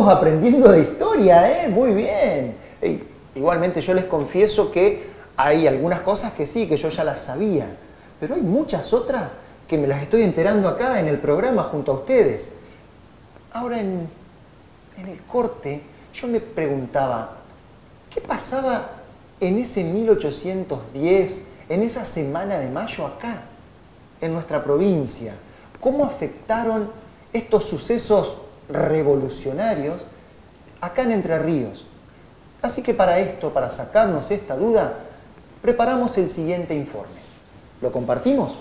estamos aprendiendo de historia, ¿eh? Muy bien. Igualmente yo les confieso que hay algunas cosas que sí, que yo ya las sabía, pero hay muchas otras que me las estoy enterando acá en el programa junto a ustedes. Ahora en el corte yo me preguntaba, ¿qué pasaba en ese 1810, en esa semana de mayo acá, en nuestra provincia? ¿Cómo afectaron estos sucesos revolucionarios acá en Entre Ríos? Así que para esto, para sacarnos esta duda, preparamos el siguiente informe. ¿Lo compartimos?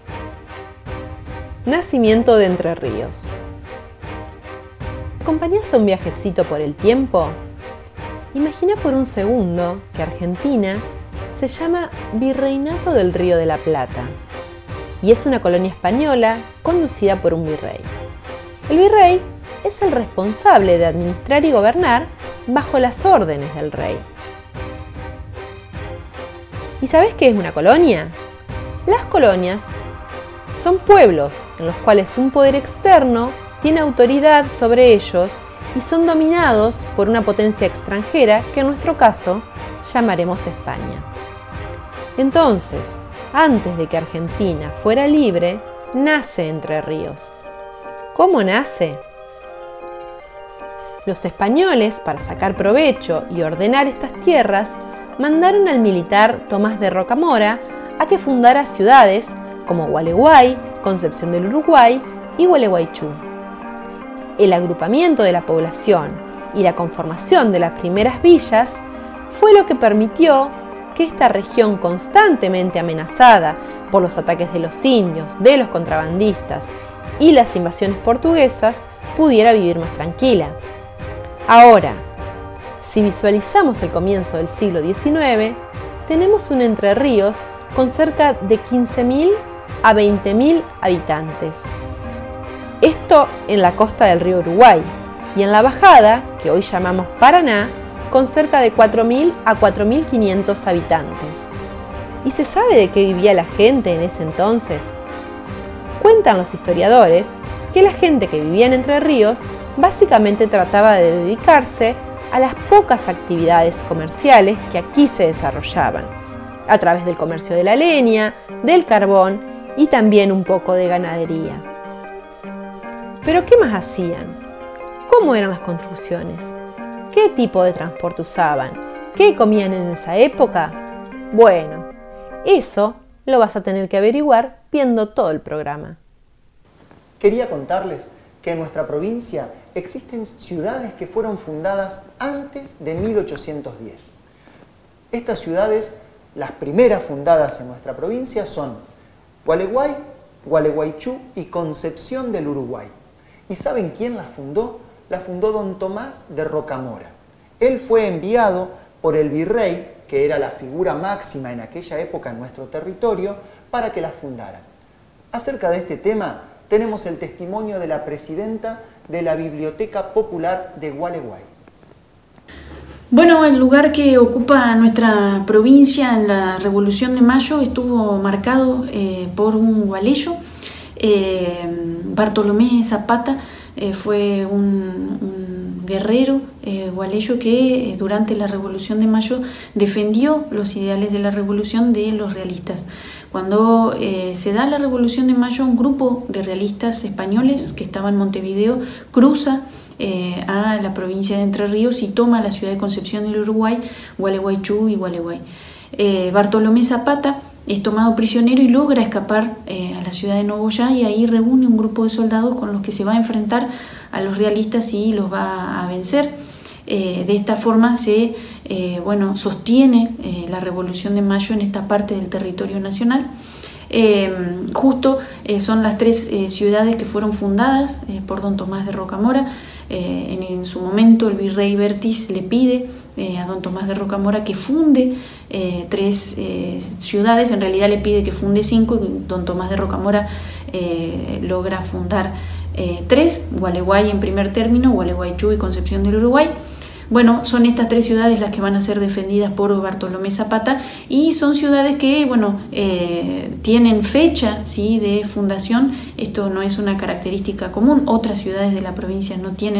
Nacimiento de Entre Ríos. ¿Acompañás a un viajecito por el tiempo? Imagina por un segundo que Argentina se llama Virreinato del Río de la Plata y es una colonia española conducida por un virrey. El virrey es el responsable de administrar y gobernar bajo las órdenes del rey. ¿Y sabés qué es una colonia? Las colonias son pueblos en los cuales un poder externo tiene autoridad sobre ellos y son dominados por una potencia extranjera que en nuestro caso llamaremos España. Entonces, antes de que Argentina fuera libre, nace Entre Ríos. ¿Cómo nace? Los españoles, para sacar provecho y ordenar estas tierras, mandaron al militar Tomás de Rocamora a que fundara ciudades como Gualeguay, Concepción del Uruguay y Gualeguaychú. El agrupamiento de la población y la conformación de las primeras villas fue lo que permitió que esta región constantemente amenazada por los ataques de los indios, de los contrabandistas y las invasiones portuguesas pudiera vivir más tranquila. Ahora, si visualizamos el comienzo del siglo XIX, tenemos un Entre Ríos con cerca de 15.000 a 20.000 habitantes. Esto en la costa del río Uruguay y en la bajada, que hoy llamamos Paraná, con cerca de 4.000 a 4.500 habitantes. ¿Y se sabe de qué vivía la gente en ese entonces? Cuentan los historiadores que la gente que vivía en Entre Ríos básicamente trataba de dedicarse a las pocas actividades comerciales que aquí se desarrollaban, a través del comercio de la leña, del carbón y también un poco de ganadería. ¿Pero qué más hacían? ¿Cómo eran las construcciones? ¿Qué tipo de transporte usaban? ¿Qué comían en esa época? Bueno, eso lo vas a tener que averiguar viendo todo el programa. Quería contarles que en nuestra provincia existen ciudades que fueron fundadas antes de 1810. Estas ciudades, las primeras fundadas en nuestra provincia, son Gualeguay, Gualeguaychú y Concepción del Uruguay. ¿Y saben quién las fundó? La fundó don Tomás de Rocamora. Él fue enviado por el virrey, que era la figura máxima en aquella época en nuestro territorio, para que las fundara. Acerca de este tema tenemos el testimonio de la presidenta de la Biblioteca Popular de Gualeguay. Bueno, el lugar que ocupa nuestra provincia en la Revolución de Mayo estuvo marcado por un gualeyo. Bartolomé Zapata fue un guerrero gualeyo que durante la Revolución de Mayo defendió los ideales de la revolución de los realistas. Cuando se da la Revolución de Mayo, un grupo de realistas españoles que estaba en Montevideo cruza a la provincia de Entre Ríos y toma la ciudad de Concepción del Uruguay, Gualeguaychú y Gualeguay. Bartolomé Zapata es tomado prisionero y logra escapar a la ciudad de Nogoyá, y ahí reúne un grupo de soldados con los que se va a enfrentar a los realistas y los va a vencer. De esta forma se sostiene la Revolución de Mayo en esta parte del territorio nacional. Son las tres ciudades que fueron fundadas por don Tomás de Rocamora. En su momento el virrey Bertis le pide a don Tomás de Rocamora que funde tres ciudades. En realidad le pide que funde 5 y don Tomás de Rocamora logra fundar 3, Gualeguay en primer término, Gualeguaychú y Concepción del Uruguay. Bueno, son estas 3 ciudades las que van a ser defendidas por Bartolomé Zapata, y son ciudades que, tienen fecha, ¿sí?, de fundación. Esto no es una característica común. Otras ciudades de la provincia no tienen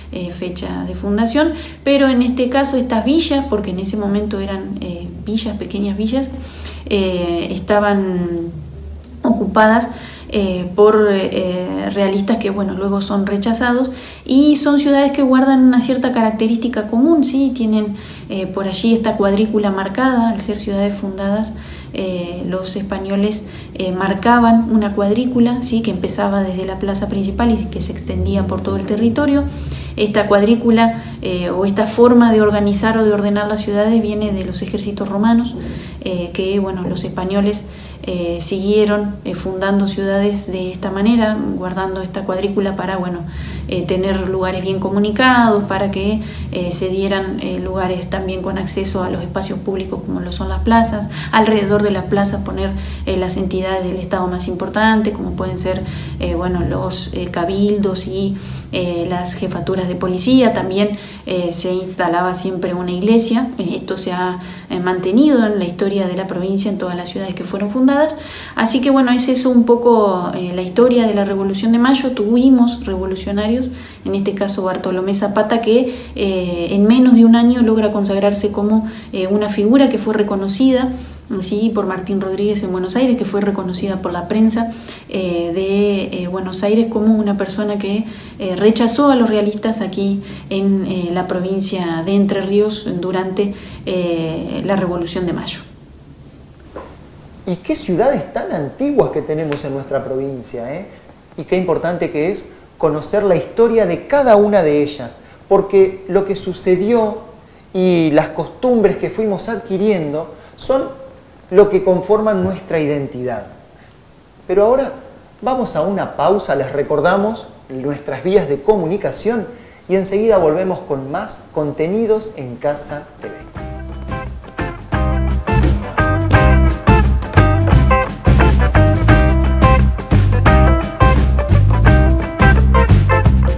fecha de fundación, pero en este caso estas villas, porque en ese momento eran villas, pequeñas villas, estaban ocupadas por realistas que luego son rechazados, y son ciudades que guardan una cierta característica común, ¿sí? Tienen por allí esta cuadrícula marcada. Al ser ciudades fundadas, los españoles marcaban una cuadrícula, ¿sí? Que empezaba desde la plaza principal y que se extendía por todo el territorio. Esta cuadrícula o esta forma de organizar o de ordenar las ciudades viene de los ejércitos romanos, que los españoles siguieron fundando ciudades de esta manera, guardando esta cuadrícula para tener lugares bien comunicados, para que se dieran lugares también con acceso a los espacios públicos como lo son las plazas. Alrededor de las plazas poner las entidades del Estado más importantes, como pueden ser los cabildos y las jefaturas de policía. También se instalaba siempre una iglesia. Esto se ha mantenido en la historia de la provincia en todas las ciudades que fueron fundadas. Así que es eso un poco la historia de la Revolución de Mayo. Tuvimos revolucionarios, en este caso Bartolomé Zapata, que en menos de un año logra consagrarse como una figura que fue reconocida, ¿sí?, por Martín Rodríguez en Buenos Aires, que fue reconocida por la prensa de Buenos Aires como una persona que rechazó a los realistas aquí en la provincia de Entre Ríos durante la Revolución de Mayo. Y qué ciudades tan antiguas que tenemos en nuestra provincia, ¿eh? Y qué importante que es conocer la historia de cada una de ellas, porque lo que sucedió y las costumbres que fuimos adquiriendo son lo que conforman nuestra identidad. Pero ahora vamos a una pausa, les recordamos nuestras vías de comunicación y enseguida volvemos con más contenidos en Casa TV.